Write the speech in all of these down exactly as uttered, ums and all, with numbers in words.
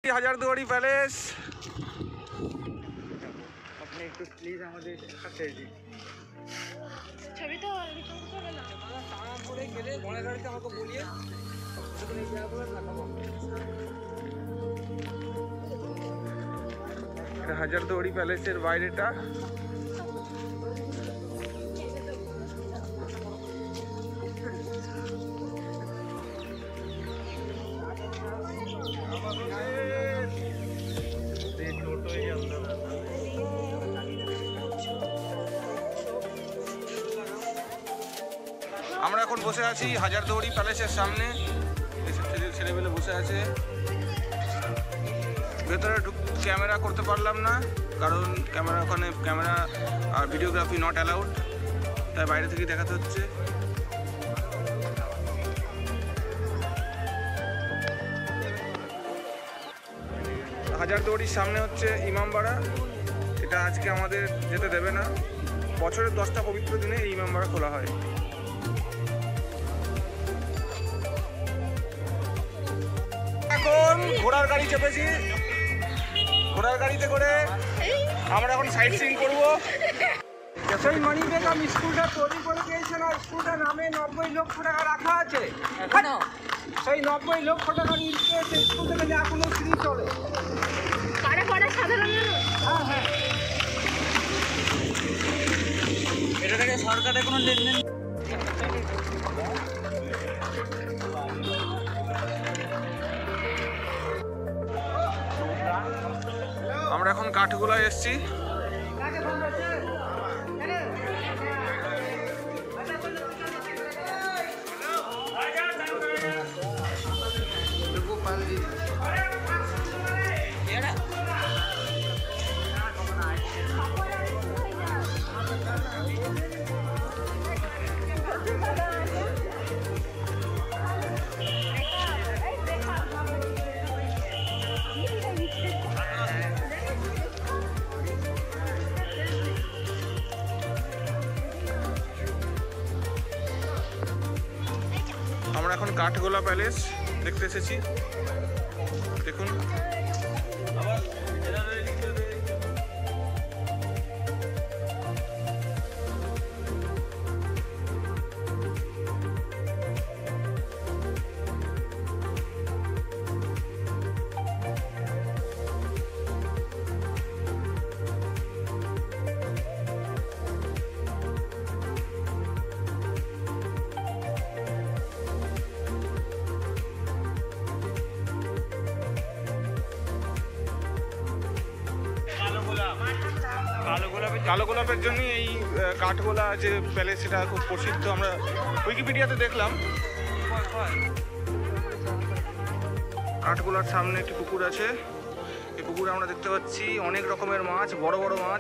Hazarduari palace. আপনি একটু please আমাদের সাথে দিন ছবি তো চলে না তাড়া করে গেলে ঘোড়া গাড়িতে আমাকে বলিয়ে এই জায়গাগুলো দেখাবো। এটা হাজারদুয়ারি প্যালেসের বাইরেটা। আমরা এখন বসে আছি হাজারদুয়ারি প্যালেসের সামনে। ছেলেমেলে বসে আছে। ভেতরে ক্যামেরা করতে পারলাম না, কারণ ক্যামেরা ওখানে ক্যামেরা আর ভিডিওগ্রাফি নট অ্যালাউড, তাই বাইরে থেকেই দেখাতে হচ্ছে। হাজারদুয়ারির সামনে হচ্ছে ইমামবাড়া। এটা আজকে আমাদের যেতে দেবে না। বছরের দশটা পবিত্র দিনে এই ইমামবাড়া খোলা হয়। এখন ঘোড়ার গাড়ি চেপেছি। ঘোড়ার গাড়িতে করে আমরা এখন সাইট সিইং করবো। সেই মানি বেগম স্কুলটা তৈরি করে দিয়েছে না, স্কুলটার নামে নব্বই লক্ষ টাকা রাখা আছে। সেই নব্বই লক্ষ টাকা নিয়ে সেই স্কুল থেকে এখনো ফ্রি চলে। পাড়া পাড়া সাধারণ মানুষ। হ্যাঁ হ্যাঁ, এটা থেকে সরকারের কোনো লেনদেন। আমরা এখন কাঠগোলায় এসছি। আমরা এখন কাঠগোলা প্যালেস দেখতে এসেছি। দেখুন কালো গোলাপের জন্য এই কাঠগোলা যে প্যালেস সেটা খুব প্রসিদ্ধ। আমরা উইকিপিডিয়াতে দেখলাম। কাঠগোলার সামনে একটি পুকুর আছে। এই পুকুরে আমরা দেখতে পাচ্ছি অনেক রকমের মাছ, বড় বড় মাছ।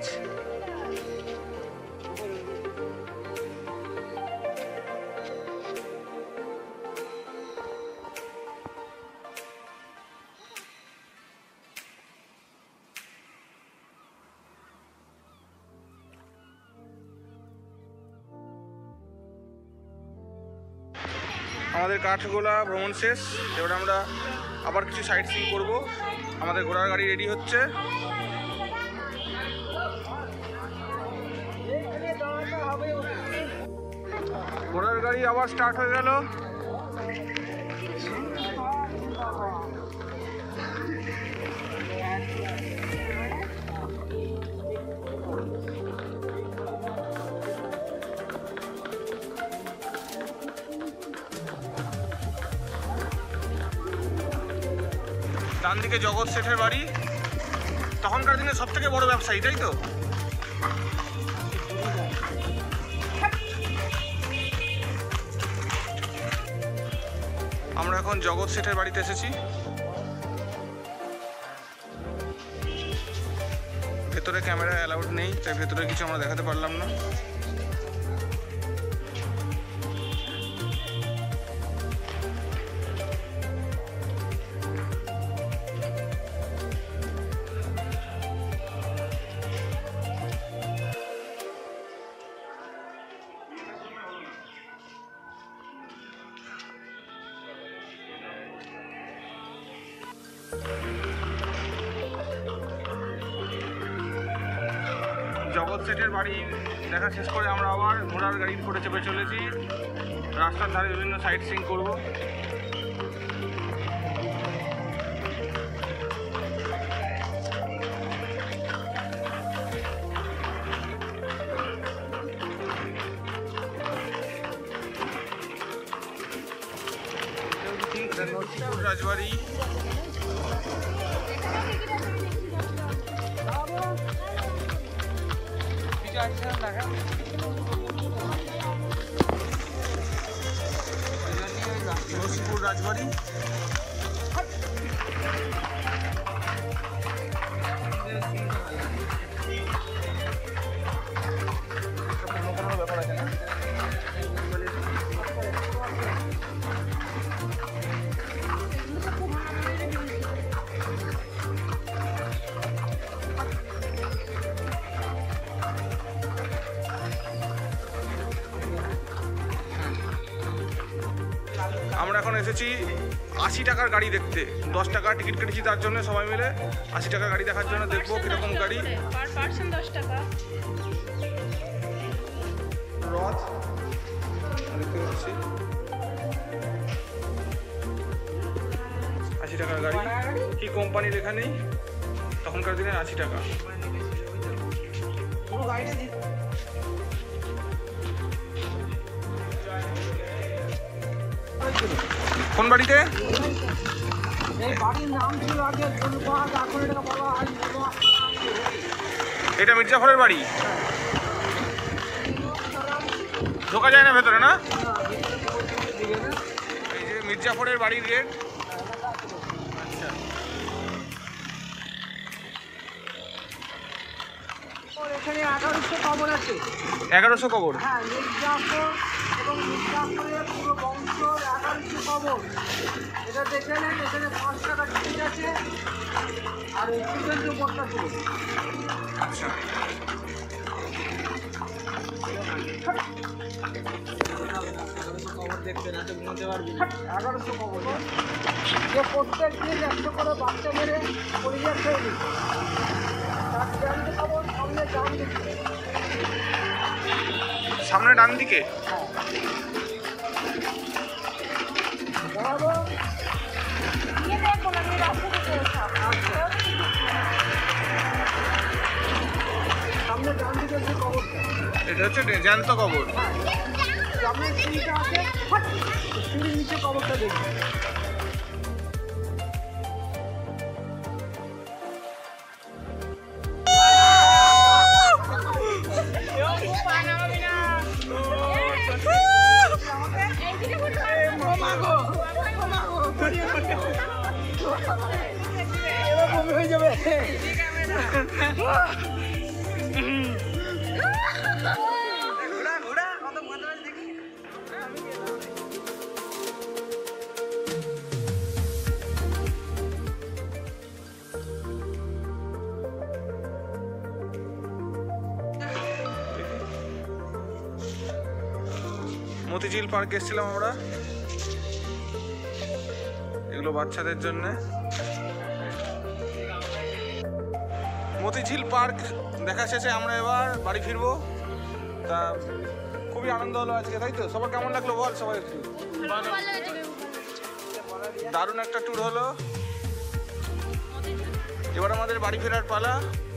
আমাদের কাঠগোলা ভ্রমণ শেষ। এবার আমরা আবার কিছু সাইট সিইং করবো। আমাদের ঘোড়ার গাড়ি রেডি হচ্ছে। ঘোড়ার গাড়ি আবার স্টার্ট হয়ে গেল। ডান দিকে জগৎ শেঠের বাড়ি, তখনকার দিনে সব থেকে বড় ব্যবসায়ী, তাই তো? আমরা এখন জগৎ শেঠের বাড়িতে এসেছি। ভেতরে ক্যামেরা অ্যালাউড নেই, তাই ভেতরে কিছু আমরা দেখাতে পারলাম না। জগৎ সেটের বাড়ি দেখা শেষ করে আমরা আবার ঘোড়ার গাড়ি করে চেপে চলেছি। রাস্তার ধারে বিভিন্ন সাইট সিইং করবো। রাজবাড়ি নসিপুর রাজবাড়ি ব্যাপার আছে না। আমরা এখন এসেছি আশি টাকার গাড়ি দেখতে। দশ টাকা টিকিট কেটেছি তার জন্য সবাই মিলে আশি টাকার গাড়ি দেখার জন্য দেখবো কিরকম গাড়ি। পার পার্সন দশ টাকা। রথ দেখতে পাচ্ছি আশি টাকার গাড়ি, কি কোম্পানি লেখা নেই, তখনকার দিনে আশি টাকা। কোন বাড়িতে? এটা মির্জাফরের বাড়ি, ঢোকা যায় না ভেতরে না? এই যে মির্জাফরের বাড়ির গেট। আচ্ছা, এখানে এগারোশো কবর আছে। এগারোশো কবর? হ্যাঁ, মির্জাফর এবং মির্জাফরের পুরো বংশ এগারোশো কবর। এটা দেখে নেন, এখানে পাঁচ টাকা টিকিট আছে আর এই পর্যন্ত বর্তা ছিল। আচ্ছা, খবর দেখতে না তো ঘুমোতে পারবি না। এগারোশো কবর যে প্রত্যেক দিন একশো করে বাচ্চা মেরে পরিবার খেয়ে দিচ্ছে। তার জ্যান্ত কবর সামনে ডান দিচ্ছে। সামনে ডান দিকে? বরাবর নিয়ে দেখবো না, আমি রাস্তা থেকে এসব। সামনে ডান দিকে যে কবরটা, এটা হচ্ছে জ্যান্ত কবর। সামনে সিঁড়িটা আছে, সিঁড়ির নিচে কবরটা দেখবে। এইদিকে ঘুরে আসো। এবার বমি হয়ে যাবে। মতিঝিল পার্ক এসেছিলাম আমরা, এগুলো বাচ্চাদের জন্য। মতিঝিল পার্ক দেখা শেষে আমরা এবার বাড়ি ফিরবো। তা খুবই আনন্দ হলো আজকে, তাই তো? সবার কেমন লাগলো বল সবাই একটু। দারুণ একটা ট্যুর হলো। এবার আমাদের বাড়ি ফেরার পালা।